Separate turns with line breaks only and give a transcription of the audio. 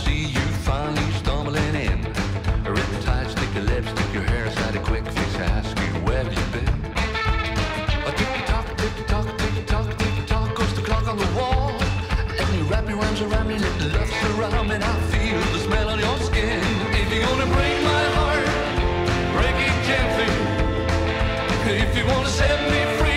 see you finally stumbling in. Riptide, stick your lips, stick your hair aside, a quick fix, ask you where have you been. A tick-tock, tick-tock, tick-tock, tick-tock goes the clock on the wall. Let me wrap your arms around me, let the love surround me, and I feel the smell on your skin. If you're gonna break my heart, break it gently. If you wanna set me free,